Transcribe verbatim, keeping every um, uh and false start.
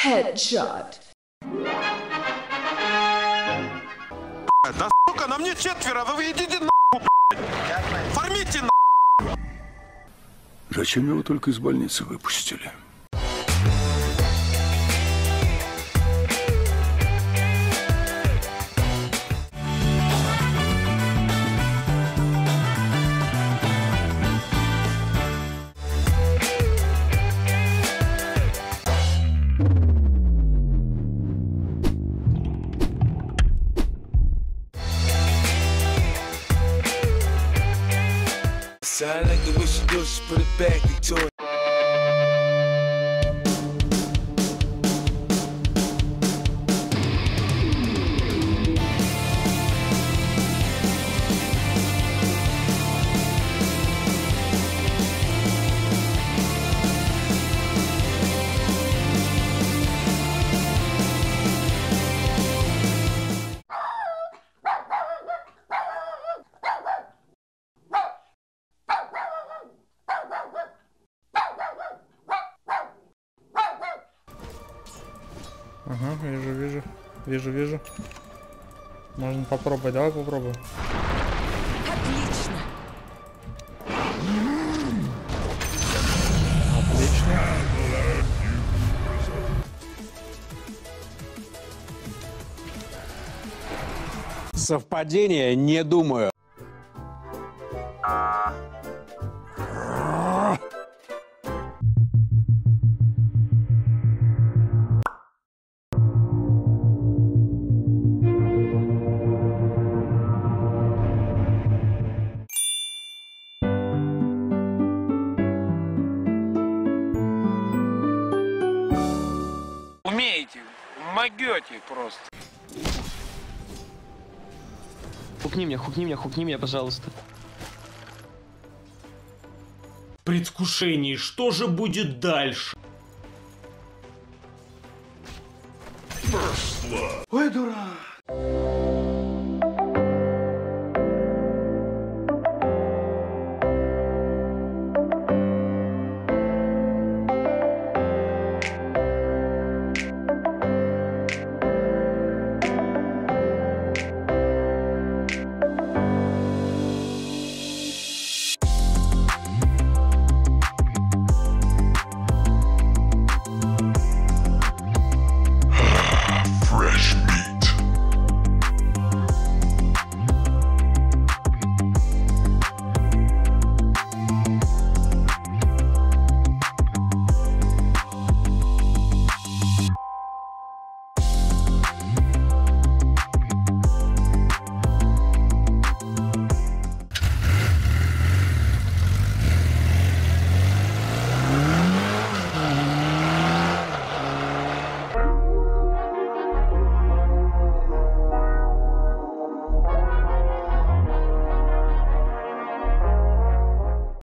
Headshot. Да сука, на мне четверо, вы идите нахуй, блядь. Формите нахуй. Зачем его только из больницы выпустили? I like the way she do, she put it back into it. Ага, вижу, вижу, вижу, вижу. Можно попробовать, давай попробуем. Отлично. Отлично. Совпадение, не думаю. Умеете, могете просто. Хукни меня, хукни меня, хукни меня, пожалуйста. Предвкушение, что же будет дальше? Ой, дурак!